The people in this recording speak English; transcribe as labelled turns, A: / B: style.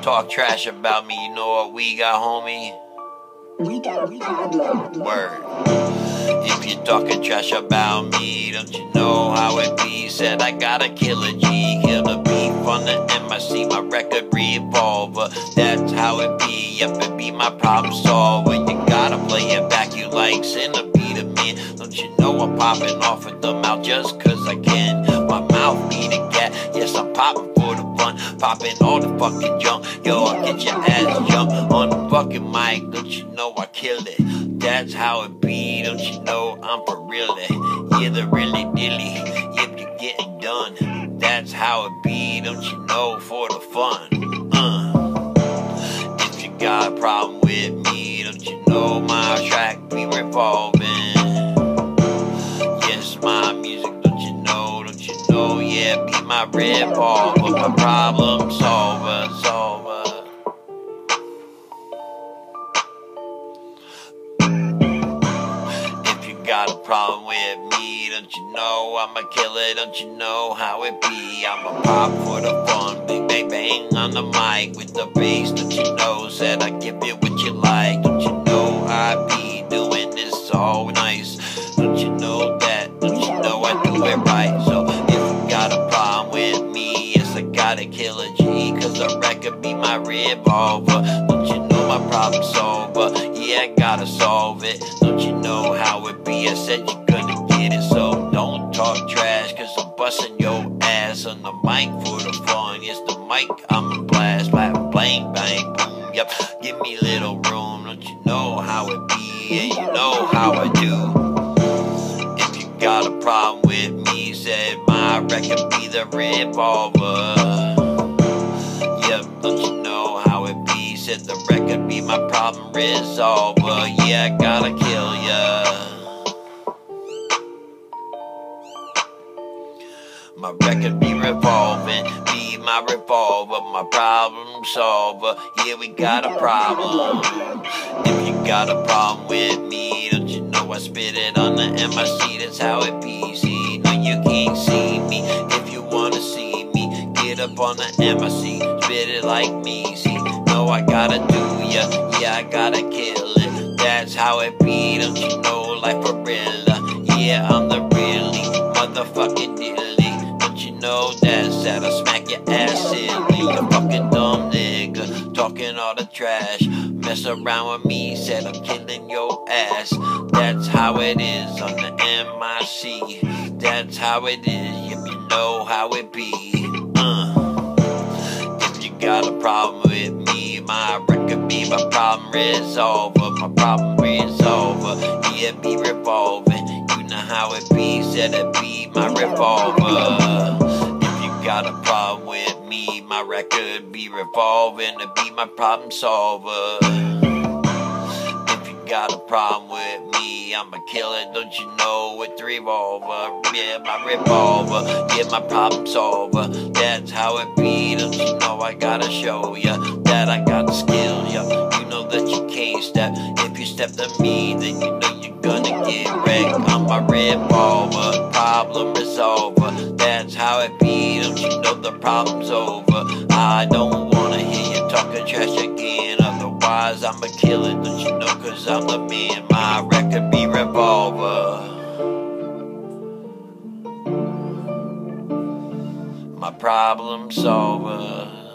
A: talk trash about me, you know what we got, homie?
B: We got a problem.
A: Word. If you're talking trash about me, don't you know how it be? Said I gotta kill a G, kill the beef on the MIC, my record revolver. That's how it be, yep, it be my problem solver. You gotta play it back, you like centipede, man. Don't you know I'm popping off with the mouth just cause I can. My mouth be the cat, yes, I'm popping for the fun, popping all the fucking junk. Yo, I'll get your ass jump on the fucking mic, don't you know I kill it. That's how it be, don't you know I'm for real. Yeah, the really dilly, yep, you're getting done. That's how it be, don't you know, for the fun. If you got a problem with me, don't you know my track be revolving. Yes, my music, don't you know, yeah, be my revolver, my problem solver, Got a problem with me, don't you know I'ma kill it, don't you know how it be. I'ma pop for the fun, bang bang bang on the mic with the bass, don't you know, said I give you what you like. Don't you know I be doing this all nice, don't you know that, don't you know I do it right. So if you got a problem with me, yes I gotta kill a G, cause the record be my revolver. Don't you know my problem solver, yeah I gotta solve it. Don't you know how it be, I said you're gonna get it. So don't talk trash, cause I'm busting your ass on the mic for the fun. Yes, the mic, I'm a blast, bang, bang, bang, boom, yep. Give me little room, don't you know how it be, and you know how I do. If you got a problem with me, said my record be the revolver. Yep, don't you know how it be, said the record be my problem resolver. Yeah, I gotta kill ya. My record be revolving, be my revolver, my problem solver. Yeah, we got a problem. If you got a problem with me, don't you know I spit it on the MIC, that's how it be. See, no you can't see me. If you wanna see me, get up on the MIC, spit it like me. See, no I gotta do ya, yeah I gotta kill it. That's how it be, don't you know, like for real. Yeah, I'm the really motherfucking dilly. You know that's that I smack your ass silly, you fucking dumb nigga, talking all the trash. Mess around with me, said I'm killing your ass. That's how it is on the MIC. That's how it is, if you know how it be. If you got a problem with me, my record be my problem resolver, my problem resolver. Yeah, be revolving, you know how it be, said it be my revolver. If you got a problem with me, my record be revolving to be my problem solver. If you got a problem with me, I'ma kill it, don't you know, with the revolver. Yeah, my revolver, yeah, my problem solver. That's how it be, don't you know I gotta show ya that I got the skill, ya. You know that you can't step, if you step to me, then you know you're gonna get wrecked. I'm my revolver, problem resolver. That's how it be, don't you know the problem's over. I don't wanna hear you talking trash again, otherwise I'ma kill it, don't you know, cause I'm the man. My record be revolver, my problem solver.